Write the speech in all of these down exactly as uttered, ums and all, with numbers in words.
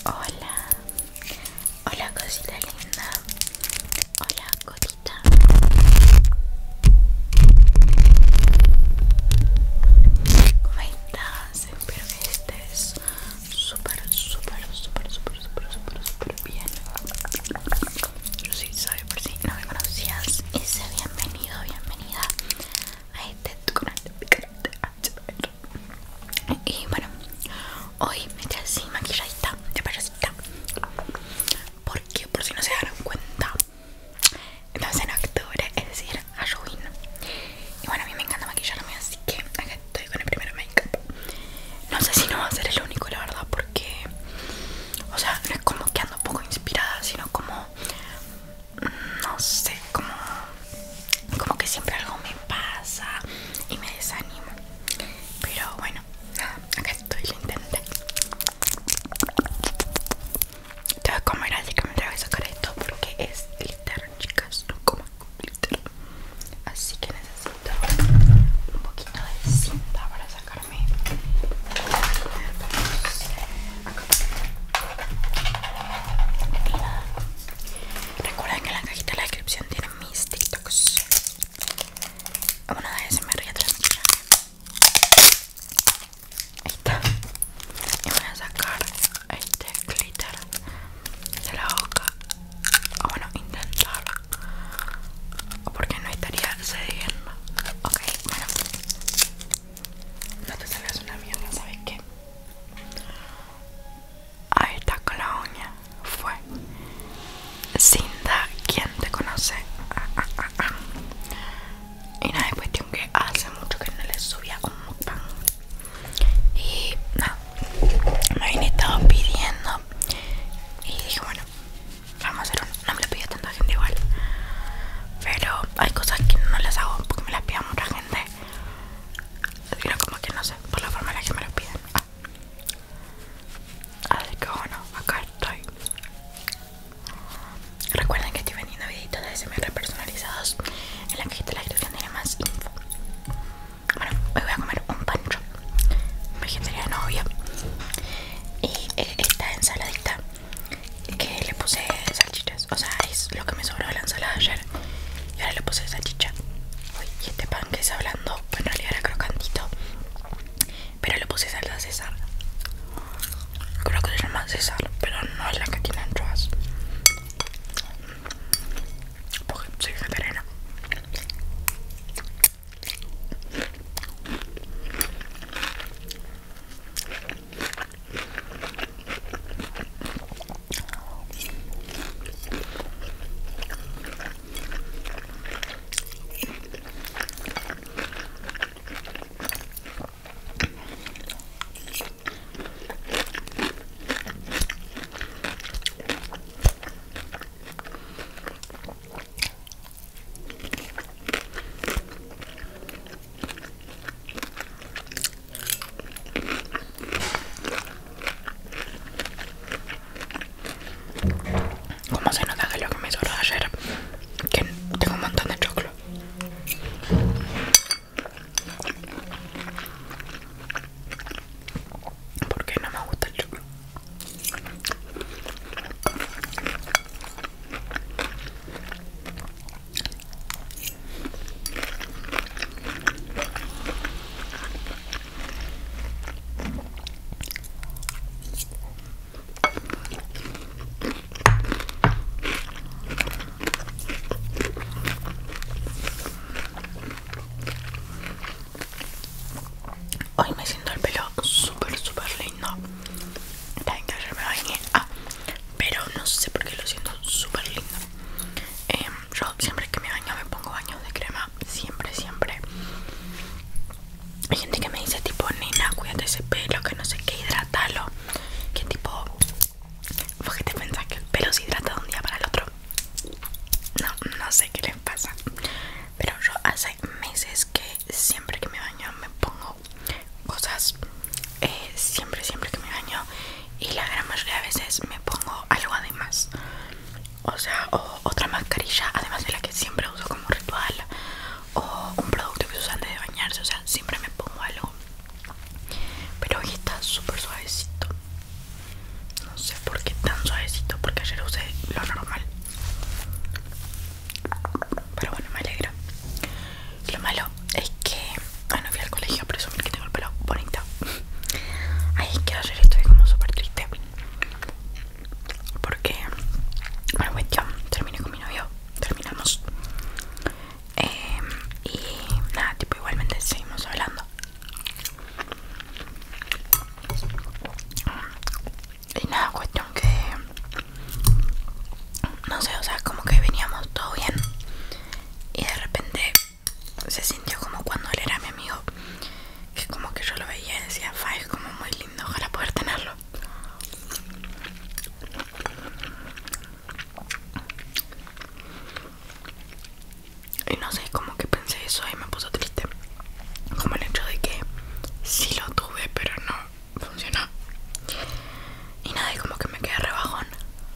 Hola, hola cosita linda, hola gotita. ¿Cómo estás? Espero que estés súper, súper, súper, súper, súper, súper, súper bien. Yo sí soy, por si no me conocías, y sé bienvenido, bienvenida a este canal. Y bueno, hoy me estoy así maquilladita de payasita, porque por si no se dieron cuenta, estamos en octubre, es decir, Halloween. Y bueno, a mí me encanta maquillarme, así que acá estoy con el primer make-up. No sé si no va a ser el único, la verdad, porque, o sea, no es como que ando un poco inspirada, sino como, no sé, como, como que siempre algo me pasa y me desanimo. Pero bueno, nada, acá estoy, lo intenté. Te voy a comer, así que me tengo que sacar esto porque es glitter, chicas, no como glitter. Así que necesito un poquito de cinta para sacarme. Y nada, recuerden que en la cajita de la descripción tienen mis TikToks. Una de esas me ríe atrás de maquillaje. Ahí está. Y voy a sacar este glitter de la boca. O bueno, intentar, porque no estaría cediendo. Ok, bueno, no te salgas una mierda, ¿sabes qué? Ahí está con la uña. Fue Cinta, ¿quién te conoce? Ah, ah, ah, ah. Y nada, es cuestión que hace mucho que no les subía un mukbang. Y nada, me habían estado pidiendo. Y dije, bueno, vamos a hacer un... No me lo pidió tanta gente igual, pero hay cosas que no las hago porque me las pida mucha gente, sino como que no sé, por la forma en la que me lo piden. Ah. Así que bueno, acá estoy. Recuerden que estoy vendiendo videitos de A S M R personalizados. En la cajita de la descripción tiene más info. Bueno, hoy voy a comer un pancho vegetariano, obvio. Y eh, esta ensaladita que le puse salchichas, o sea, es lo que me sobró de la ensalada ayer. Y ahora le puse salchicha. Uy, y este pan que está hablando, pues en realidad era crocantito, pero le puse salsa César. Creo que se llama César, pero no es la que tiene anchoas, porque soy vegetariana. Como se nota que lo que me sobró de ayer, que tengo un montón de choclo. Porque no me gusta el choclo. Hoy me siento el pelo súper, súper lindo. También que ayer me bañé. Ah, pero no sé por qué lo siento súper lindo. eh, Yo siempre que me baño me pongo baños de crema. Siempre, siempre. Hay gente que me dice tipo, nena, cuídate ese pelo, que no sé qué, hidratalo. Que tipo, ¿vos qué te pensás que el pelo se hidrata de un día para el otro? No, no sé qué les pasa, pero yo hace meses que siempre que me baño me pongo cosas. eh, Siempre, siempre que me baño. Y la gran mayoría de veces me pongo algo además. no sé, o sea, como que veníamos todo bien y de repente se sintió como cuando él era mi amigo, que como que yo lo veía y decía, fa, es como muy lindo, ojalá poder tenerlo. Y no sé, como que pensé eso y me puso triste, como el hecho de que sí lo tuve pero no funcionó. Y nada, y como que me quedé rebajón.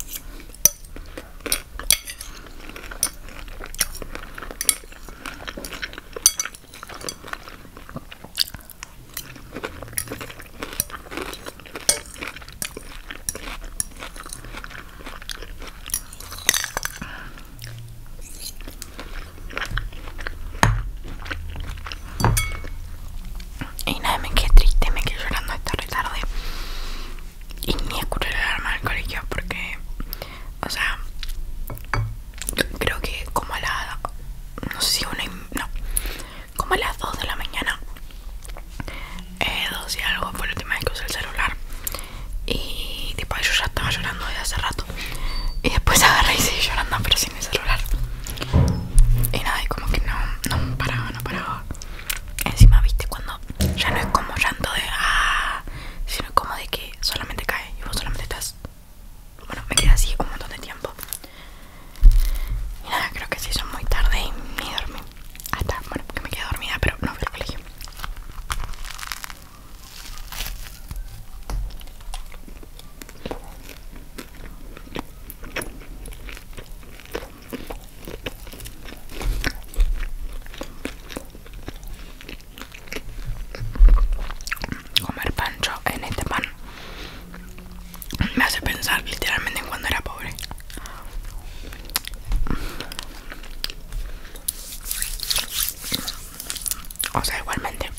Y nada, me quedé triste, me quedé llorando hasta re tarde. Y ni escuché la alarma del colegio porque, o sea, creo que como a la, no sé si una, y, no, como a las dos de la mañana, eh, dos y algo fue la última vez que usé el celular. Y tipo yo ya estaba llorando desde hace rato. Y después agarré y seguí llorando pero sin el celular. Y nada, y como que no, no paraba, no paraba. Encima, viste, cuando ya no es como llanto de ah, sino como de que solamente cae y vos solamente estás. Bueno, me quedé así un montón de tiempo. Y nada, creo que se hizo muy tarde y ni dormí. Hasta, bueno, que me quedé dormida, pero no fui al colegio. Comer pancho en este pan me hace pensar literalmente en cuando era pobre. O sea, igualmente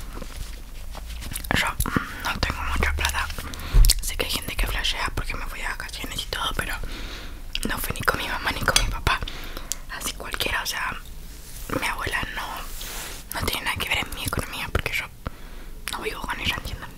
yo no tengo mucha plata. Sé que hay gente que flashea porque me fui de vacaciones y todo, pero no fui ni con mi mamá ni con mi papá. Así cualquiera, o sea, mi abuela no, no tiene nada que ver en mi economía porque yo no vivo con ella, ¿entienden?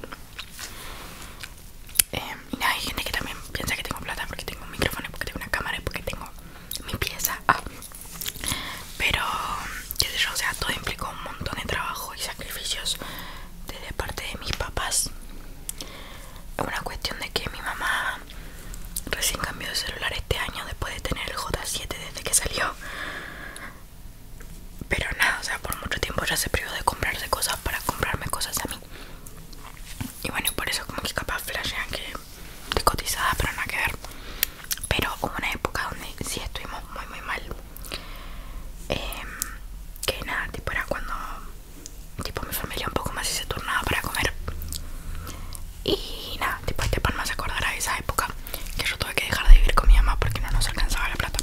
Eh, y nada, hay gente que también piensa que tengo plata porque tengo un micrófono, porque tengo una cámara, porque tengo mi pieza. Ah. Pero, qué sé yo, o sea, todo implicó un montón de trabajo y sacrificios de parte de mis papás. Es una cuestión de que mi mamá recién cambió de celular este año después de tener el J siete desde que salió. Pero nada, o sea, por mucho tiempo ya se privó de comprarse cosas para comprarme cosas a mí. Y bueno, por eso como que capaz flashean que estoy cotizada, pero nada que ver. Pero hubo una época donde sí estuvimos muy muy mal. Eh, que nada, tipo era cuando tipo mi familia un poco más y se turnaba para comer. Y nada, tipo este pan me hace acordar a esa época que yo tuve que dejar de vivir con mi mamá porque no nos alcanzaba la plata.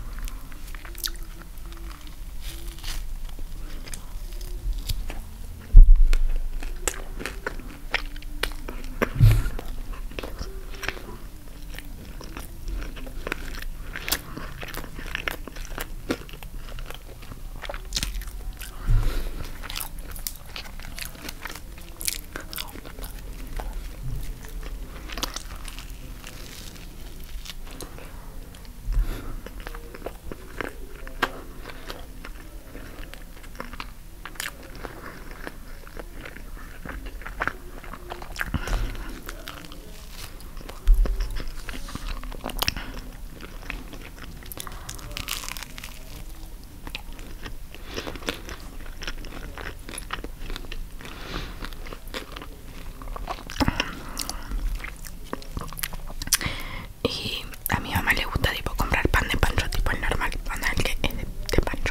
Y a mi mamá le gusta tipo comprar pan de pancho, tipo el normal, pan el que es de, de pancho.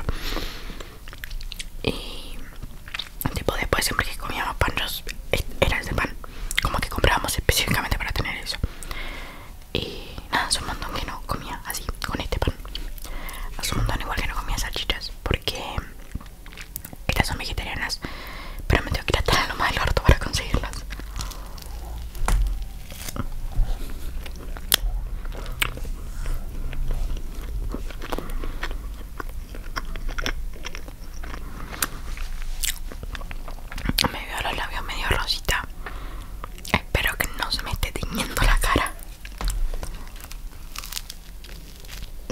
Y tipo después siempre que comíamos panchos era ese pan, como que comprábamos específicamente para tener eso. Y nada, hace un montón que no comía así con este pan. Hace un montón igual que no comía salchichas porque estas son vegetarianas, pero me tengo que ir a traer lo más del orto para conseguirlas. Me veo los labios medio rosita. Espero que no se me esté tiñendo la cara.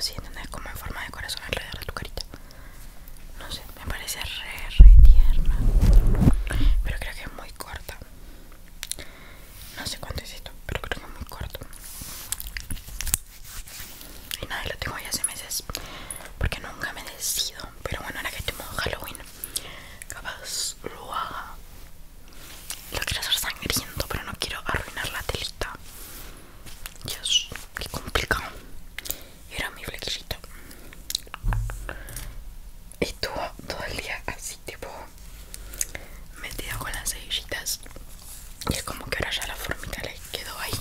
así, ¿entendés? Como en forma de corazón alrededor de tu carita. No sé, me parece re, re tierna. Pero creo que es muy corta. No sé cuánto es esto, pero creo que es muy corto. Y nada, lo tengo ya hace meses. Porque nunca me decido. Pero bueno, ahora que estoy en Halloween, capaz lo haga. Lo quiero hacer sangriento, pero no quiero arruinar la telita. Dios, qué complicado. Y era mi flequillito. Estuvo todo el día así, tipo, metido con las cebillitas. Y es como que ahora ya la formita le quedó ahí.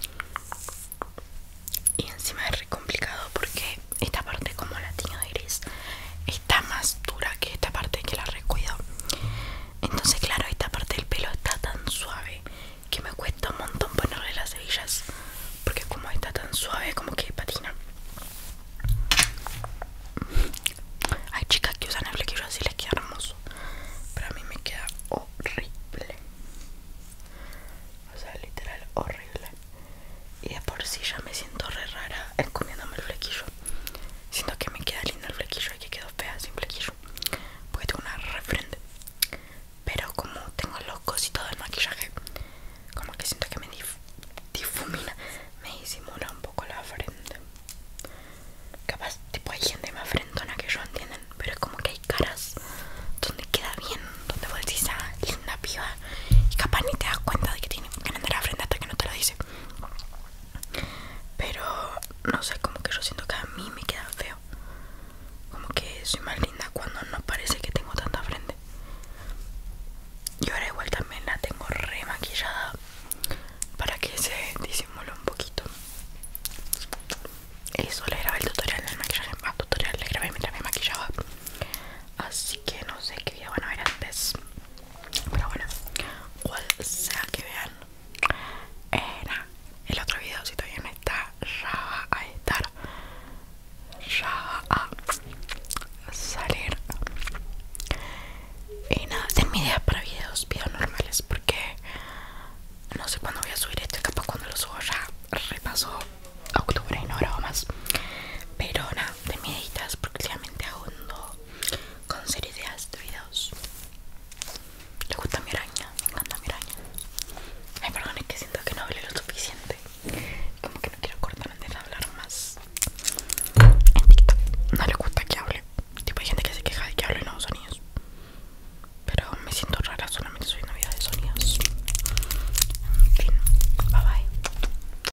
Y encima es re complicado porque esta parte, como la tiño de gris, está más dura que esta parte que la recuido. Entonces claro, esta parte del pelo está tan suave que me cuesta un montón ponerle las hebillas, porque como está tan suave como que patina. Hay chicas que usan el flequillo así, les queda hermoso, pero a mí me queda horrible. O sea, literal horrible. Y de por sí ya me siento re rara escondiéndome el flequillo. Siento que me queda lindo el flequillo y que quedo fea sin flequillo, porque tengo una re frente. Pero como tengo los cositos del maquillaje, como que siento que me dif difumina, me disimula un poco la frente. Capaz, tipo, hay gente